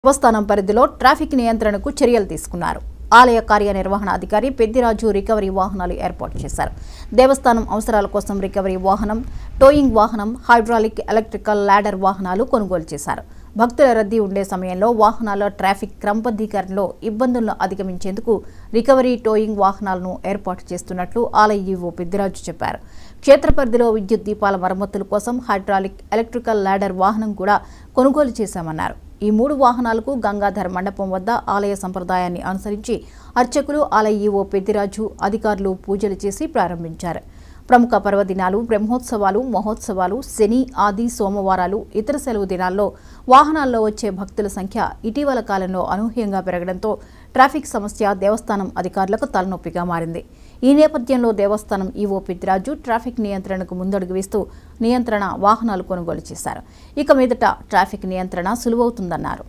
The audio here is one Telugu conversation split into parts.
దేవస్థానం పరిధిలో ట్రాఫిక్ నియంత్రణకు చర్యలు తీసుకున్నారు. ఆలయ కార్యనిర్వహణాధికారి పెద్దిరాజు రికవరీ వాహనాలు ఏర్పాటు చేశారు. దేవస్థానం అవసరాల కోసం రికవరీ వాహనం, టోయింగ్ వాహనం, హైడ్రాలిక్, ఎలక్ట్రికల్ లాడర్ వాహనాలు కొనుగోలు చేశారు. భక్తుల రద్దీ ఉండే సమయంలో వాహనాల ట్రాఫిక్ క్రమబద్ధీకరణలో ఇబ్బందులను అధిగమించేందుకు రికవరీ, టోయింగ్ వాహనాలను ఏర్పాటు చేస్తున్నట్లు ఆలయ ఈవో పెద్దిరాజు చెప్పారు. క్షేత్ర పరిధిలో విద్యుత్ దీపాల మరమ్మతుల కోసం హైడ్రాలిక్, ఎలక్ట్రికల్ లాడర్ వాహనం కూడా కొనుగోలు చేశామన్నారు. ఈ 3 వాహనాలకు గంగాధర్ మండపం వద్ద ఆలయ సంప్రదాయాన్ని అనుసరించి అర్చకులు, ఆలయ ఈవో పెద్దిరాజు అధికారులు పూజలు చేసి ప్రారంభించారు. ప్రముఖ పర్వదినాలు, బ్రహ్మోత్సవాలు, మహోత్సవాలు, శని, ఆది, సోమవారాలు, ఇతర సెలవు దినాల్లో వాహనాల్లో వచ్చే భక్తుల సంఖ్య ఇటీవల కాలంలో అనూహ్యంగా పెరగడంతో ట్రాఫిక్ సమస్య దేవస్థానం అధికారులకు తలనొప్పిగా మారింది. ఈ నేపథ్యంలో దేవస్థానం ఈవో పెద్దిరాజు ట్రాఫిక్ నియంత్రణకు ముందడుగు వేస్తూ నియంత్రణ వాహనాలు కొనుగోలు చేశారు. ఇక మీదట ట్రాఫిక్ నియంత్రణ సులువవుతుందన్నారు.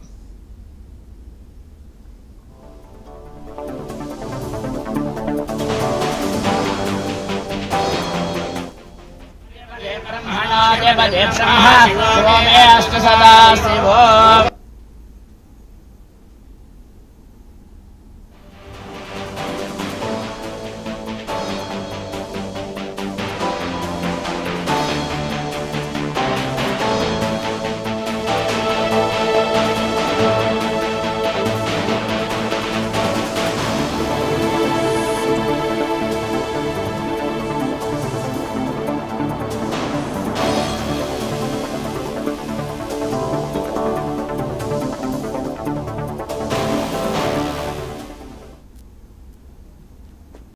ब्रह्मणा देवते ब्रह्म शिवो मे अस्तु सदा शिवो।